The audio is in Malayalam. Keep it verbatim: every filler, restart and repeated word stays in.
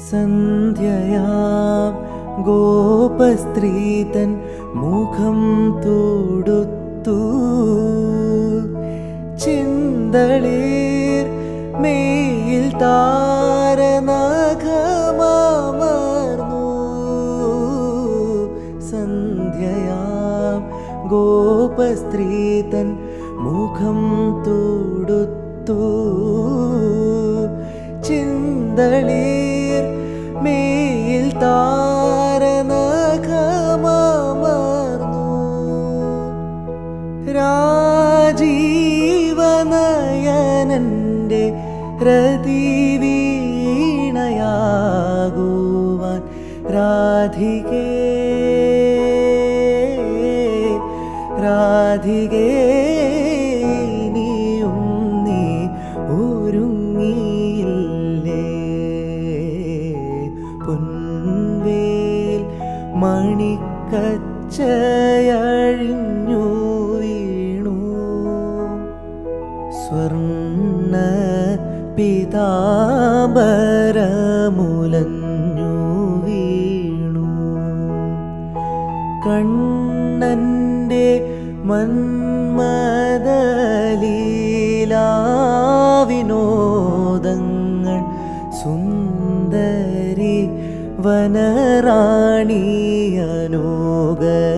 സന്ധ്യയാം ഗോപസ്ത്രീതൻ മുഖം തൊടുത്തു ചിന്തളീർ മേയിൽ താരനഖമമർന്നു സന്ധ്യയാം ഗോപസ്ത്രീതൻ മുഖം തൊടുത്തു ചിന്തളീർ മേയിൽ താരനഖമമർന്നു രാജീവനയനന്റെ രതിവീണയാകുവാൻ രാധികേ രാധികേ നീയും നീ ഒരുങ്ങിയില്ലേ പൊൻവേൽ മണിക്കച്ചയഴിഞ്ഞു വീണു സ്വർണ്ണ പീതാംബരമുലഞ്ഞു വീണു കണ്ണന്റെ മന്മദലീലാവിനോദങ്ങൾ സുന്ദരി വനറാണി അനോഗ